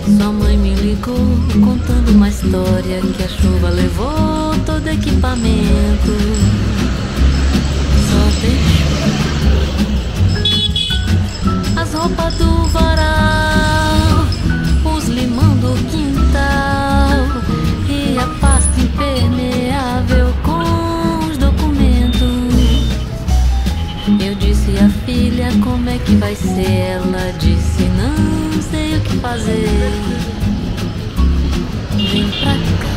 Sua mãe me ligou contando uma história que a chuva levou todo equipamento. Só deixou as roupas do varal, os limão do quintal e a pasta impermeável com os documentos. Eu disse à filha como é que vai ser. Ela disse não sei o que fazer. Vem pra cá,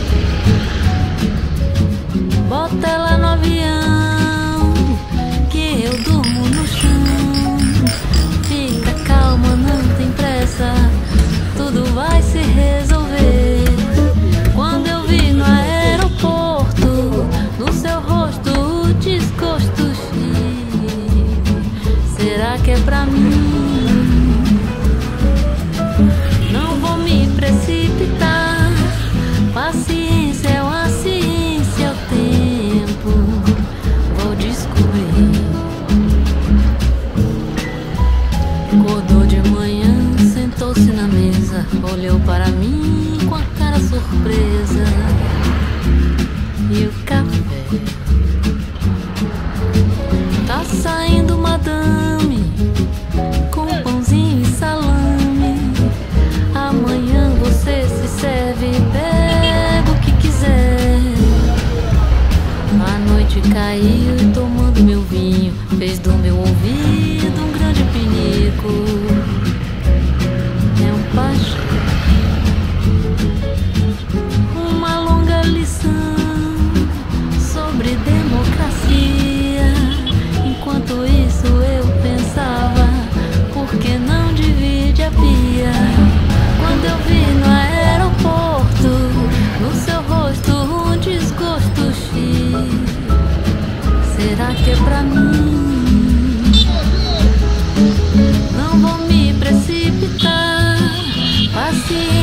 bota ela no avião que eu durmo no chão. Fica calma, não tem pressa, tudo vai se resolver. Quando eu vi no aeroporto, no seu rosto o desgosto. Será que é pra mim? Não vou me precipitar. Paciência é uma ciência, é o tempo. Vou descobrir. Acordou de manhã, sentou-se na mesa, olhou para mim com a cara surpresa. E o café? Tá saindo madame com pãozinho e salame. Amanhã você se serve, pega o que quiser. A noite caiu e tomando meu vinho fez do meu ouvido um grande pinico. É um paixão, uma longa lição sobre democracia. Enquanto isso eu pensava, por que não divide a pia? Quando eu vi no aeroporto, no seu rosto um desgosto X. Será que é pra mim? Não vou me precipitar. Paciência